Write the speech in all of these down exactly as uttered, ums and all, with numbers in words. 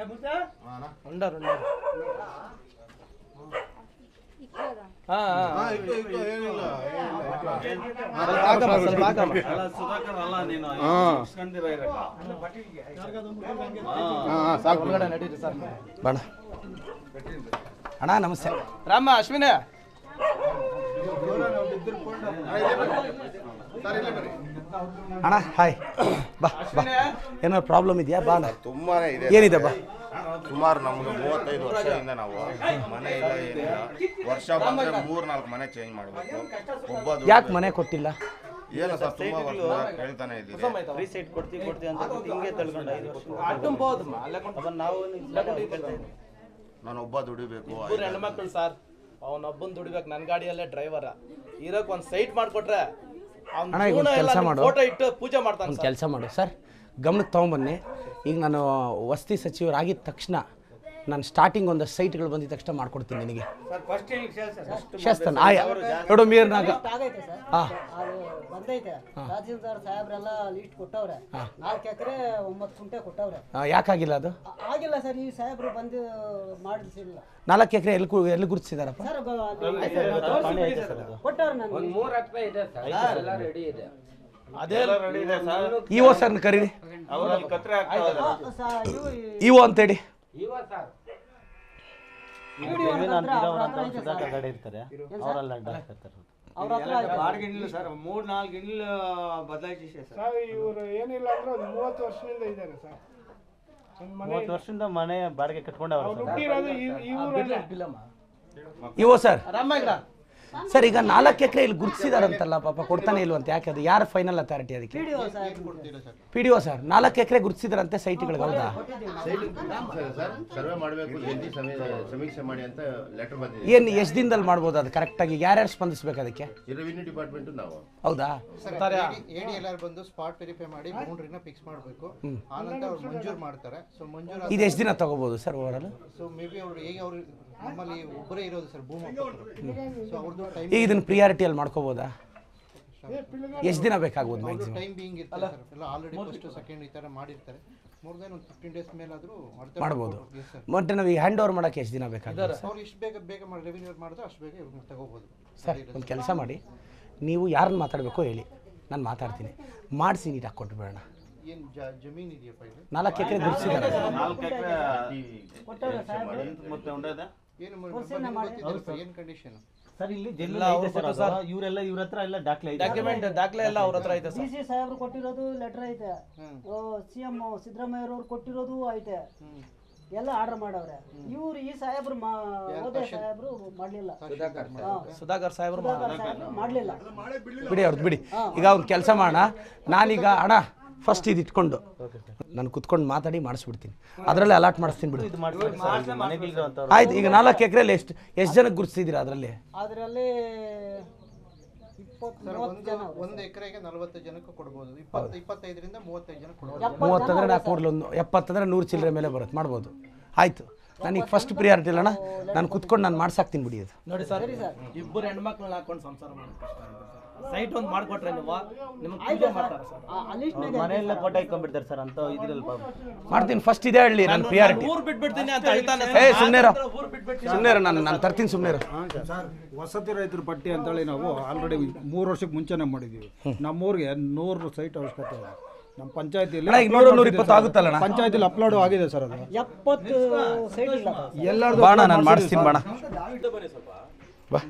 Under under ಹಾಂ ಹಾಂ ಸುಧಾಕರ್ ಅಲ್ಲ ನೀನು ಒಳಗಡೆ ನಡೀರಿ ಸರ್ ಬಣ್ಣ ಅಣ್ಣ ನಮಸ್ತೆ ರಾಮ ಅಶ್ವಿನ ಅಣ್ಣ ಹಾಯ್ ಬಾ ಬಾ ಏನಾದ್ರು ಪ್ರಾಬ್ಲಮ್ ಇದೆಯಾ ಬಾ ತುಂಬಾ ಇದೆ ಏನಿದೆ ಬಾ ಸುಮಾರು ನಮ್ದು ಮೂವತ್ತೈದು ವರ್ಷದಿಂದ ನಾವು ಮನೆ ಇಲ್ಲ ಏನಿಲ್ಲ ವರ್ಷ ಬಂದ್ರೆ ಮೂರ್ ನಾಲ್ಕು ಮನೆ ಚೇಂಜ್ ಮಾಡಬೇಕು ಒಬ್ಬ ಯಾಕೆ ಮನೆ ಕೊಟ್ಟಿಲ್ಲ ಏನು ಸರ್ ತುಂಬಾ ವರ್ಷ ಹೇಳ್ತಾನೆ ಇದ್ದೀವಿ ಫ್ರೀ ಸೈಟ್ ಕೊಡ್ತೀವಿ ಕೊಡ್ತೀವಿ ಅಂತ ಹಿಂಗೆ ತಳ್ಕೊಂಡು ಐದು ವರ್ಷ ಅಡ್ಡಂಬೋದು ನಾವು ನಾನು ಒಬ್ಬ ದುಡಿಬೇಕು ಇಬ್ಬರು ಹೆಣ್ಮಕ್ಳು ಸರ್ ಅವನೊಬ್ಬನ್ ದುಡಿಬೇಕು ನನ್ನ ಗಾಡಿಯಲ್ಲೇ ಡ್ರೈವರ ಇರೋಕೆ ಒಂದು ಸೈಟ್ ಮಾಡಿಕೊಟ್ರೆ ಅಣ್ಣ ಈಗ ಒಂದು ಕೆಲಸ ಮಾಡು ಫೋಟೋ ಇಟ್ಟು ಪೂಜೆ ಮಾಡ್ತಾನೆ ಒಂದು ಕೆಲಸ ಮಾಡು ಸರ್ ಗಮನಕ್ಕೆ ತೊಗೊಂಬನ್ನಿ ಈಗ ನಾನು ವಸತಿ ಸಚಿವರಾಗಿದ್ದ ತಕ್ಷಣ ನಾನು ಸ್ಟಾರ್ಟಿಂಗ್ ಒಂದು ಸೈಟ್ಗಳು ಬಂದಿದ ತಕ್ಷಣ ಮಾಡ್ಕೊಡ್ತೀನಿ ನಿನಗೆ ಶಾಸ್ತನ್ ಆಯಾ ನೋಡು ಮೀರ್ನಾಗ ಹಾಂ ಬಂದೈತೆ ತಹಸೀಲ್ದಾರ್ ಸಾಹೇಬ್ರೆಲ್ಲ ಲೀಸ್ಟ್ ಕೊಟ್ಟವ್ರೆ ನಾಲ್ಕು ಎಕರೆ ಒಂಬತ್ತು ಕುಂಟೆ ಕೊಟ್ಟವ್ರೆ ಯಾಕಾಗಿಲ್ಲ ಅದು ಆಗಿಲ್ಲ ಸರ್ ಈ ಸಾಹೇಬ್ರು ಬಂದು ಮಾಡಿಸಿಲ್ಲ ನಾಲ್ಕು ಎಕರೆ ಎಲ್ಲಿ ಕು- ಎಲ್ಲಿ ಗುರುತಿಸಿದಾರಪ್ಪ ಸರ್ ಕೊಟ್ಟವ್ರೆ ನನಗೆ ಮೂರು ಎಕರೆ ಇದೆ ಸರ್ ಎಲ್ಲ ರೆಡಿ ಇದೆ ಅದೇ ರೆಡಿ ಇದೆ ಸರ್ ಇ ಓ ಸರ್ನ ಕರೀರಿ ಅವರಲ್ಲಿ ಕತ್ರೆ ಆಗ್ತಾ ಇ ಓ ಅಂತೇಳಿ ಇವ ಸರ್ ಸುಧಾಕರ್ ಗಾಡಿ ಇರ್ತಾರೆ ಅವರೆಲ್ಲ ಇರ್ತಾರೆ ಅವ್ರ ಹತ್ರ ಬಾಡಿಗೆ ಇಲ್ಲ ಸರ್ ಮೂರ್ ನಾಲ್ಕು ಗಿಣ್ಲು ಬದಲಾಯಿಸಿ ಸರ್ ಇವರು ಏನಿಲ್ಲ ಅಂದ್ರೆ ಒಂದು ಮೂವತ್ತು ವರ್ಷದಿಂದ ಇದ್ದಾರೆ ಸರ್ ಒಂದು ಮನೆ ಮೂವತ್ತು ವರ್ಷದಿಂದ ಮನೆ ಬಾಡಿಗೆ ಕಟ್ಕೊಂಡವ್ರು ಅವ್ರು ಹುಟ್ಟಿರೋದು ಈ ಈ ಊರಲ್ಲೇ ಇ ಓ ಸರ್ ರಾಮ ಇಲ್ಲ ಸರ್ ಈಗ ನಾಲ್ಕು ಎಕರೆ ಇಲ್ಲಿ ಗುರುತಿಸಿದಾರಂತಲ್ಲ ಪಾಪ ಕೊಡ್ತಾನೆ ಇಲ್ವಂತ ಯಾಕೆ ಅದು ಯಾರು ಫೈನಲ್ ಅಥಾರಿಟಿ ಅದಕ್ಕೆ ಪಿ ಡಿ ಒ ಸರ್ ನಾಲ್ಕು ಎಕರೆ ಗುರುತಿಸಿದಾರಂತೆ ಸೈಟ್ಗಳಿಗೆ ಹೌದಾ ಸರ್ವೆ ಮಾಡಬೇಕು ಜಲ್ದಿ ಸಮೀಕ್ಷೆ ಮಾಡಿ ಅಂತ ಲೆಟರ್ ಬಂದಿದೆ ಏನು ಎಷ್ಟು ದಿನದಲ್ಲಿ ಮಾಡ್ಬೋದು ಅದು ಕರೆಕ್ಟಾಗಿ ಯಾರ್ಯಾರು ಸ್ಪಂದಿಸ್ಬೇಕು ಅದಕ್ಕೆ ರೆವಿನ್ಯೂ ಡಿಪಾರ್ಟ್ಮೆಂಟ್ ನಾವು ಹೌದಾ ಎಡಿ ಎಲ್ ಆರ್ ಬಂದು ಸ್ಪಾಟ್ ವೆರಿಫೈ ಮಾಡಿ ಬೌಂಡ್ರಿನ ಫಿಕ್ಸ್ ಮಾಡಬೇಕು ಆನಂತರ ಅವ್ರು ಮಂಜೂರು ಮಾಡ್ತಾರೆ ಸೊ ಮಂಜೂರು ಇದು ಎಷ್ಟು ದಿನ ತಗೋಬೋದು sir overall so maybe ಅವರು ಹೇಗೆ ಅವರು ನಮ್ಮಲ್ಲಿ ಒಬ್ಬರೇ ಇರೋದು ಸರ್ ಭೂಮಿ ಸೊ ಅವ್ರದ್ದು ಟೈಮ್ ಈಗ ಇದನ್ನ ಪ್ರಿಯಾರಿಟಿಯಲ್ಲಿ ಮಾಡ್ಕೋಬೋದಾ ಎಷ್ಟು ದಿನ ಬೇಕಾಗ್ಬೋದು ಮ್ಯಾಕ್ಸಿಮಮ್ ಟೈಮ್ ಬೀಯಿಂಗ್ ಇರ್ತಾರೆ ಸರ್ ಎಲ್ಲ ಆಲ್ರೆಡಿ ಫಸ್ಟ್ ಸೆಕೆಂಡ್ ಈ ಥರ ಮಾಡಿರ್ತಾರೆ ಮೋರ್ ದೆನ್ ಒಂದು ಫಿಫ್ಟೀನ್ ಡೇಸ್ ಮೇಲಾದರೂ ಮಾಡ್ಬೋದು ಮತ್ತೆ ನಾವು ಈಗ ಹ್ಯಾಂಡ್ ಓವರ್ ಮಾಡೋಕ್ಕೆ ಎಷ್ಟು ದಿನ ಬೇಕಾಗುತ್ತೆ ಅವ್ರು ಇಷ್ಟು ಬೇಗ ಬೇಗ ಮಾಡಿ ರೆವಿನ್ಯೂ ಮಾಡಿದ್ರೆ ಅಷ್ಟು ಬೇಗ ಇವ್ರನ್ನ ತಗೋಬೋದು ಸರ್ ಒಂದು ಕೆಲಸ ಮಾಡಿ ನೀವು ಯಾರನ್ನ ಮಾತಾಡಬೇಕೋ ಹೇಳಿ ನಾನು ಮಾತಾಡ್ತೀನಿ ಮಾಡಿಸಿ ನೀಟಾಗಿ ಕೊಟ್ಬಿಡೋಣ ಏನು ಜಮೀನು ಇದೆಯಪ್ಪ ಇದು ನಾಲ್ಕು ಎಕರೆ ಗುರುತಿಸಿದ್ದಾರೆ ನಾಲ್ಕು ಎಕರೆ ಮತ್ತೆ ಉಂಡದ ಏನು ಏನು ಕಂಡೀಷನ್ ಸರ್ ಇಲ್ಲಿ ಇವರೆಲ್ಲ ಇವ್ರ ಹತ್ರ ಎಲ್ಲ ದಾಖಲೆ ಇದೆ ಡಾಕ್ಯುಮೆಂಟ್ ದಾಖಲೆ ಎಲ್ಲ ಅವ್ರ ಹತ್ರ ಐತೆ ಡಿ ಸಿ ಸಾಹೇಬ್ರು ಕೊಟ್ಟಿರೋದು ಲೆಟರ್ ಐತೆ ಸಿ ಎಂ ಸಿದ್ದರಾಮಯ್ಯವ್ರು ಕೊಟ್ಟಿರೋದು ಐತೆ ಎಲ್ಲ ಆರ್ಡರ್ ಮಾಡವ್ರೆ ಇವ್ರು ಈ ಸಾಹೇಬ್ರು ಓದೇ ಸಾಹೇಬ್ರು ಮಾಡ್ಲಿಲ್ಲ ಸುಧಾಕರ್ ಸಾಹೇಬ್ರು ಸುಧಾಕರ್ ಸಾಹೇಬ್ರು ಮಾಡ್ಲಿಲ್ಲ ಬಿಡಿ ಅವ್ರದ್ದು ಬಿಡಿ ಈಗ ಒಂದು ಕೆಲಸ ಮಾಡೋಣ ನಾನೀಗ ಅಣ್ಣ ಫಸ್ಟ್ ಇದು ಇಟ್ಕೊಂಡು ನಾನು ಕುತ್ಕೊಂಡು ಮಾತಾಡಿ ಮಾಡಿಸ್ಬಿಡ್ತೀನಿ ಅದರಲ್ಲೇ ಅಲಾಟ್ ಮಾಡಿಸ್ತೀನಿ ಬಿಡು ಆಯ್ತು ಈಗ ನಾಲ್ಕು ಎಕರೆಲಿ ಎಷ್ಟು ಎಷ್ಟು ಜನಕ್ಕೆ ಗುರುತಿಸಿದ್ದೀರಾ ಅದರಲ್ಲಿ ಅದರಲ್ಲಿ ಒಂದು ಎಕರೆಗೆ ನಲವತ್ತು ಜನಕ್ಕೆ ಕೊಡ್ಬೋದು ಇಪ್ಪತ್ತು ಇಪ್ಪತ್ತೈದರಿಂದ ಮೂವತ್ತೈದು ಜನ ಕೊಡ್ಬೋದು ಮೂವತ್ತಂದ್ರೆ ನಾಲ್ಕು ಮೂರಲ್ಲಿ ಒಂದು ಎಪ್ಪತ್ತಂದ್ರೆ ನೂರು ಚಿಲ್ಲರೆ ಮೇಲೆ ಬರುತ್ತೆ ಮಾಡ್ಬೋದು ಆಯಿತು ನನಗೆ ಫಸ್ಟ್ ಪ್ರಿಯಾರಿಟಿ ಇಲ್ಲ ಅಣ್ಣ ನಾನು ಕುತ್ಕೊಂಡು ನಾನು ಮಾಡ್ಸಾಕ್ತೀನಿ ಬಿಡಿ ಅದು ನೋಡಿ ಸರ್ ಇಬ್ಬರು ಹೆಣ್ಮಕ್ಳನ್ನ ಹಾಕೊಂಡು ಸಂಸಾರ ಮಾಡೋದು ಸೈಟ್ ಒಂದು ಮಾಡ್ಕೊಟ್ರೆ ನೀವು ನಿಮ್ಗೆ ಪೂಜೆ ಮಾಡ್ತಾರೆ ಸರ್ ಮನೆಯಲ್ಲ ಫೋಟೋ ಇಟ್ಕೊಂಡ್ಬಿಡ್ತಾರೆ ಸರ್ ಅಂತ ಇದ್ರಲ್ಲಿ ಮಾಡ್ತೀನಿ ಫಸ್ಟ್ ಇದೇ ಹೇಳಿ ನನ್ನ ಪ್ರಿಯಾರಿಟಿ ಊರು ಬಿಟ್ಬಿಡ್ತೀನಿ ಅಂತ ಹೇಳ್ತಾನೆ ಏ ಸುಮ್ಮನೆ ಸುಮ್ಮನೆ ನಾನು ನಾನು ತರ್ತೀನಿ ಸುಮ್ಮನೆ ಸರ್ ವಸತಿ ರೈತರ ಪಟ್ಟಿ ಅಂತೇಳಿ ನಾವು ಆಲ್ರೆಡಿ ಮೂರು ವರ್ಷಕ್ಕೆ ಮುಂಚೆನೇ ಮಾಡಿದ್ದೀವಿ ನಮ್ಮೂರಿಗೆ ನೂರು ಸೈಟ್ ಅವಶ್ಯಕತೆ ಇದೆ ನಮ್ಮ ಪಂಚಾಯತಿಯಲ್ಲಿ ನೂರ ನೂರ ಇಪ್ಪತ್ತು ಆಗುತ್ತಲ್ಲ ಪಂಚಾಯತಿಲಿ ಅಪ್ಲೋಡ್ ಆಗಿದೆ ಸರ್ ಅದು ಎಪ್ಪತ್ತು ಸೈಟ್ ಇಲ್ಲ ಎಲ್ಲರದು ಬಾಣ ನಾನು ಮಾಡಿಸ್ತೀನಿ ಬಾಣ ಬಾ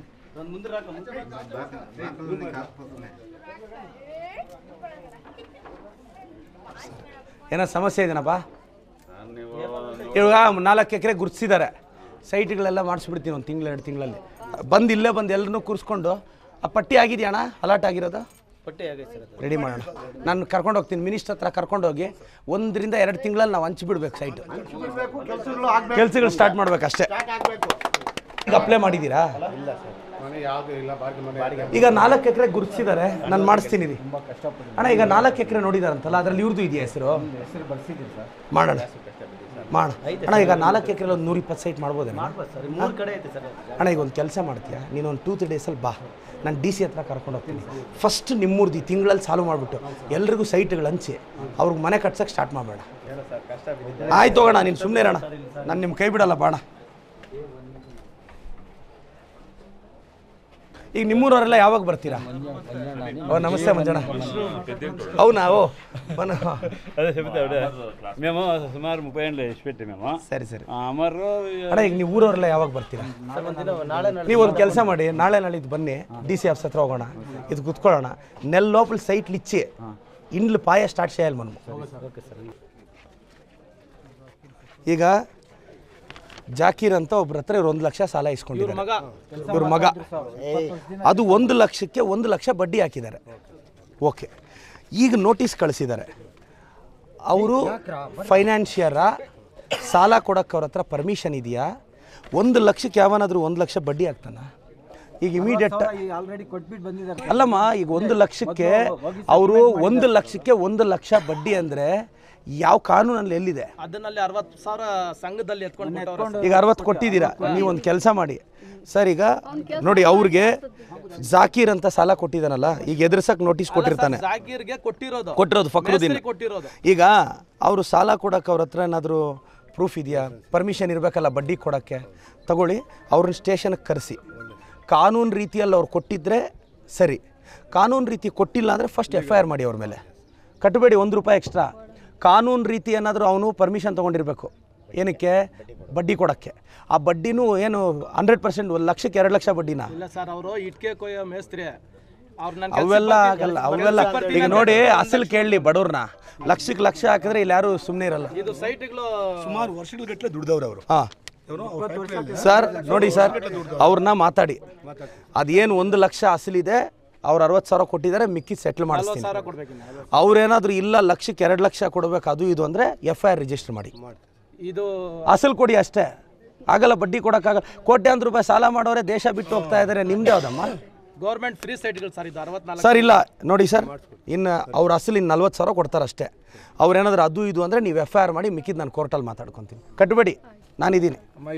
ಏನೋ ಸಮಸ್ಯೆ ಇದೆನಪ್ಪ ಇವಾಗ ನಾಲ್ಕು ಎಕರೆ ಗುರುತಿಸಿದ್ದಾರೆ ಸೈಟ್ಗಳೆಲ್ಲ ಮಾಡಿಸ್ಬಿಡ್ತೀನಿ ಒಂದು ತಿಂಗಳು ಎರಡು ತಿಂಗಳಲ್ಲಿ ಬಂದು ಇಲ್ಲೇ ಬಂದು ಎಲ್ಲರನ್ನೂ ಕೂರಿಸ್ಕೊಂಡು ಆ ಪಟ್ಟಿ ಆಗಿದೆಯಣ್ಣ ಅಲಾಟ್ ಆಗಿರೋದು ಪಟ್ಟಿ ಆಗೈತೆ ಸರ್ ರೆಡಿ ಮಾಡೋಣ ನಾನು ಕರ್ಕೊಂಡು ಹೋಗ್ತೀನಿ ಮಿನಿಸ್ಟರ್ ಹತ್ರ ಕರ್ಕೊಂಡೋಗಿ ಒಂದರಿಂದ ಎರಡು ತಿಂಗಳಲ್ಲಿ ನಾವು ಹಂಚಿಬಿಡ್ಬೇಕು ಸೈಟು ಕೆಲ್ಸಗಳು ಸ್ಟಾರ್ಟ್ ಮಾಡ್ಬೇಕು ಅಷ್ಟೇ ಈಗ ಅಪ್ಲೈ ಮಾಡಿದ್ದೀರಾ ಈಗ ನಾಲ್ಕು ಎಕರೆ ಗುರುತಿಸಿದ್ದಾರೆ, ನಾನು ಮಾಡಿಸ್ತೀನಿ ರೀ ಅಣ್ಣ. ಈಗ ನಾಲ್ಕು ಎಕರೆ ನೋಡಿದಾರಂತಲ್ಲ, ಅದರಲ್ಲಿ ಇವ್ರದ್ದು ಇದೆಯಾ ಹೆಸರು? ಮಾಡೋಣ ಮಾಡೋಣ ಅಣ್ಣ. ಈಗ ನಾಲ್ಕು ಎಕರೆ ಒಂದು ನೂರ ಇಪ್ಪತ್ತು ಸೈಟ್ ಮಾಡ್ಬೋದೇ? ಮೂರು ಕಡೆ ಐತೆ ಸರ್. ಅಣ್ಣ ಈಗ ಒಂದು ಕೆಲಸ ಮಾಡ್ತೀಯಾ, ನೀನು ಒಂದು ಟೂ ತ್ರೀ ಡೇಸಲ್ಲಿ ಬಾ, ನಾನು ಡಿ ಸಿ ಹತ್ರ ಕರ್ಕೊಂಡು ಹೋಗ್ತೀನಿ. ಫಸ್ಟ್ ನಿಮ್ಮೂರ್ದು ಈ ತಿಂಗಳಲ್ಲಿ ಸಾಲ್ವ್ ಮಾಡಿಬಿಟ್ಟು ಎಲ್ರಿಗೂ ಸೈಟ್ಗಳು ಹಂಚಿ ಅವ್ರಿಗೆ ಮನೆ ಕಟ್ಸೋಕ್ಕೆ ಸ್ಟಾರ್ಟ್ ಮಾಡಬೇಡ. ಆಯ್ತು ಹೋಗೋಣ, ನೀನು ಸುಮ್ಮನೆ ಇರೋಣ, ನಾನು ನಿಮ್ಮ ಕೈ ಬಿಡಲ್ಲ ಬಾಣ. ಈಗ ನಿಮ್ಮೂರವರೆಲ್ಲ ಯಾವಾಗ ಬರ್ತೀರಾ? ಓ ನಮಸ್ತೆ ಮಂಜಣ್ಣ. అవునా ఓ మన అదే చెప్తా మేము సుమారు ముప్పై ఏళ్ళు వేసి పెట్టి మేము ಸರಿ ಸರಿ అమరు ಅಣ್ಣ. ಈಗ ನೀವು ಊರವರೆಲ್ಲ ಯಾವಾಗ ಬರ್ತೀರಾ? ನೀವು ಒಂದು ಕೆಲಸ ಮಾಡಿ, ನಾಳೆ ನಾಳಿದ್ದು ಬನ್ನಿ, ಡಿ ಸಿ ಆಫೀಸ್ ಹತ್ರ ಹೋಗೋಣ, ಇದು ಕುತ್ಕೊಳ್ಳೋಣ. నెల లోపల సైట్లు ఇచ్చి ఇండ్లు పాయ స్టార్ట్ చేయాలి మనం. ಈಗ ಜಾಕೀರ್ ಅಂತ ಒಬ್ರ ಹತ್ರ ಇವ್ರು ಒಂದು ಲಕ್ಷ ಸಾಲ ಇಸ್ಕೊಂಡಿದ್ದಾರೆ. ಇವ್ರ ಮಗ ಅದು ಒಂದು ಲಕ್ಷಕ್ಕೆ ಒಂದು ಲಕ್ಷ ಬಡ್ಡಿ ಹಾಕಿದ್ದಾರೆ. ಓಕೆ, ಈಗ ನೋಟಿಸ್ ಕಳಿಸಿದ್ದಾರೆ. ಅವರು ಫೈನಾನ್ಷಿಯರ ಸಾಲ ಕೊಡೋಕ್ಕೆ ಅವ್ರ ಹತ್ರ ಪರ್ಮಿಷನ್ ಇದೆಯಾ? ಒಂದು ಲಕ್ಷಕ್ಕೆ ಯಾವನಾದರೂ ಒಂದು ಲಕ್ಷ ಬಡ್ಡಿ ಹಾಕ್ತಾನ? ಈಗ ಇಮಿಡಿಯೇಟ್ ಆಲ್ರೆಡಿ ಕೊಟ್ಬಿಟ್ಟು ಬಂದಿದ್ದಾರೆ. ಅಲ್ಲಮ್ಮ, ಈಗ ಒಂದು ಲಕ್ಷಕ್ಕೆ ಅವರು ಒಂದು ಲಕ್ಷಕ್ಕೆ ಒಂದು ಲಕ್ಷ ಬಡ್ಡಿ ಅಂದರೆ ಯಾವ ಕಾನೂನಲ್ಲಿ ಎಲ್ಲಿದೆ? ಅದನ್ನಲ್ಲಿ ಅರವತ್ತು ಸಾವಿರ ಸಂಘದಲ್ಲಿ ಎತ್ಕೊಂಡು ಈಗ ಅರವತ್ತು ಕೊಟ್ಟಿದ್ದೀರಾ. ನೀವೊಂದು ಕೆಲಸ ಮಾಡಿ ಸರ್, ಈಗ ನೋಡಿ ಅವ್ರಿಗೆ ಜಾಕೀರ್ ಅಂತ ಸಾಲ ಕೊಟ್ಟಿದ್ದಾನಲ್ಲ, ಈಗ ಎದುರ್ಸಕ್ಕೆ ನೋಟಿಸ್ ಕೊಟ್ಟಿರ್ತಾನೆ, ಜಾಕೀರ್ಗೆ ಕೊಟ್ಟಿರೋದು ಕೊಟ್ಟಿರೋದು ಫಕ್ರುದ್ದೀನ್ ಕೊಟ್ಟಿರೋದು. ಈಗ ಅವರು ಸಾಲ ಕೊಡೋಕೆ ಅವ್ರ ಹತ್ರ ಏನಾದರೂ ಪ್ರೂಫ್ ಇದೆಯಾ? ಪರ್ಮಿಷನ್ ಇರಬೇಕಲ್ಲ ಬಡ್ಡಿ ಕೊಡೋಕ್ಕೆ. ತಗೊಳ್ಳಿ, ಅವ್ರನ್ನ ಸ್ಟೇಷನ್ಗೆ ಕರೆಸಿ. ಕಾನೂನು ರೀತಿಯಲ್ಲಿ ಅವ್ರು ಕೊಟ್ಟಿದ್ದರೆ ಸರಿ, ಕಾನೂನು ರೀತಿ ಕೊಟ್ಟಿಲ್ಲ ಅಂದರೆ ಫಸ್ಟ್ ಎಫ್ ಐ ಆರ್ ಮಾಡಿ ಅವ್ರ ಮೇಲೆ. ಕಟ್ಟಬೇಡಿ ಒಂದು ರೂಪಾಯಿ ಎಕ್ಸ್ಟ್ರಾ. ಕಾನೂನು ರೀತಿ ಏನಾದರೂ ಅವನು ಪರ್ಮಿಷನ್ ತೊಗೊಂಡಿರಬೇಕು. ಏನಕ್ಕೆ? ಬಡ್ಡಿ ಕೊಡೋಕ್ಕೆ. ಆ ಬಡ್ಡಿನೂ ಏನು ಹಂಡ್ರೆಡ್ ಪರ್ಸೆಂಟ್ ಒಂದು ಲಕ್ಷಕ್ಕೆ ಎರಡು ಲಕ್ಷ ಬಡ್ಡಿನ? ಇಲ್ಲ ಸರ್, ಅವರು ಇಟ್ಕೆ ಕೊಯ್ಯೋ ಮೇಸ್ತ್ರಿ ಅವೆಲ್ಲ ಆಗಲ್ಲ, ಅವೆಲ್ಲ. ಈಗ ನೋಡಿ, ಅಸಲು ಕೇಳಲಿ ಬಡವ್ರನ್ನ, ಲಕ್ಷಕ್ಕೆ ಲಕ್ಷ ಹಾಕಿದ್ರೆ ಇಲ್ಲಿ ಯಾರು ಸುಮ್ಮನೆ ಇರಲ್ಲ. ಇದು ಸೈಟ್ಗಳು ಸುಮಾರು ವರ್ಷಗಟ್ಟಲೆ ದುಡ್ದವ್ರು ಅವರು. ಹಾಂ ಸರ್, ನೋಡಿ ಸರ್, ಅವ್ರನ್ನ ಮಾತಾಡಿ, ಅದೇನು ಒಂದು ಲಕ್ಷ ಅಸಲಿದೆ, ಅವ್ರು ಅರವತ್ತು ಸಾವಿರ ಕೊಟ್ಟಿದ್ದಾರೆ, ಮಿಕ್ಕಿ ಸೆಟ್ಲ್ ಮಾಡಿಸ್ತೀನಿ. ಅವ್ರೇನಾದರೂ ಇಲ್ಲ ಲಕ್ಷಕ್ಕೆ ಎರಡು ಲಕ್ಷ ಕೊಡಬೇಕು ಅದು ಇದು ಅಂದರೆ ಎಫ್ ಐ ಆರ್ ರಿಜಿಸ್ಟರ್ ಮಾಡಿ. ಇದು ಅಸಲು ಕೊಡಿ ಅಷ್ಟೇ, ಆಗಲ್ಲ ಬಡ್ಡಿ ಕೊಡೋಕ್ಕಾಗಲ್ಲ. ಕೋಟ್ಯಾಂತರ ರೂಪಾಯಿ ಸಾಲ ಮಾಡೋರೆ ದೇಶ ಬಿಟ್ಟು ಹೋಗ್ತಾ ಇದ್ದಾರೆ. ನಿಮ್ದೇ ಯಾವುದಮ್ಮ? ಗೌರ್ಮೆಂಟ್ ಫ್ರೀ ಸೈಟ್ಗಳು ಸರ್, ಇದು ಅರವತ್ನಾಲ್ಕು. ಸರ್ ಇಲ್ಲ ನೋಡಿ ಸರ್, ಇನ್ನು ಅವ್ರ ಅಸಲು ಇನ್ನು ನಲ್ವತ್ತು ಸಾವಿರ ಕೊಡ್ತಾರೆ ಅಷ್ಟೇ. ಅವ್ರೇನಾದರೂ ಅದು ಇದು ಅಂದರೆ ನೀವು ಎಫ್ ಐ ಆರ್ ಮಾಡಿ, ಮಿಕ್ಕಿದ್ದು ನಾನು ಕೋರ್ಟಲ್ಲಿ ಮಾತಾಡ್ಕೊತೀನಿ. ಕಟ್ಟಬೇಡಿ, ನಾನಿದ್ದೀನಿ.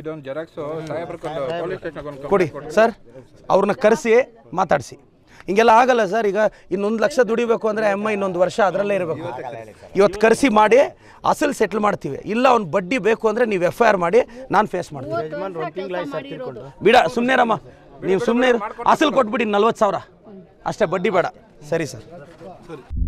ಕೊಡಿ ಸರ್, ಅವ್ರನ್ನ ಕರೆಸಿ ಮಾತಾಡಿಸಿ. ಹಿಂಗೆಲ್ಲ ಆಗಲ್ಲ ಸರ್. ಈಗ ಇನ್ನೊಂದು ಲಕ್ಷ ದುಡಿಬೇಕು ಅಂದರೆ ಅಮ್ಮ ಇನ್ನೊಂದು ವರ್ಷ ಅದರಲ್ಲೇ ಇರಬೇಕು. ಇವತ್ತು ಕರೆಸಿ ಮಾಡಿ ಅಸಲು ಸೆಟ್ಲ್ ಮಾಡ್ತೀವಿ. ಇಲ್ಲ ಅವ್ನು ಬಡ್ಡಿ ಬೇಕು ಅಂದರೆ ನೀವು ಎಫ್ ಐ ಆರ್ ಮಾಡಿ, ನಾನು ಫೇಸ್ ಮಾಡ್ತೀನಿ. ಬಿಡ ಸುಮ್ಮನೆ ರಮ್ಮ, ನೀವು ಸುಮ್ಮನೆ ಅಸಲು ಕೊಟ್ಬಿಡಿ ನಲ್ವತ್ತು ಸಾವಿರ ಅಷ್ಟೇ, ಬಡ್ಡಿ ಬೇಡ. ಸರಿ ಸರ್.